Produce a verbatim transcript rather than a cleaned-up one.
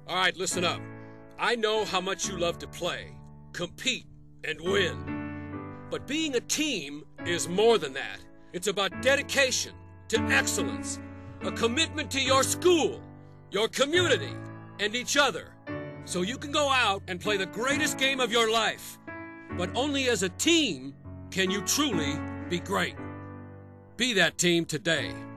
All right, listen up. I know how much you love to play, compete, and win. But being a team is more than that. It's about dedication to excellence, a commitment to your school, your community, and each other. So you can go out and play the greatest game of your life. But only as a team can you truly be great. Be that team today.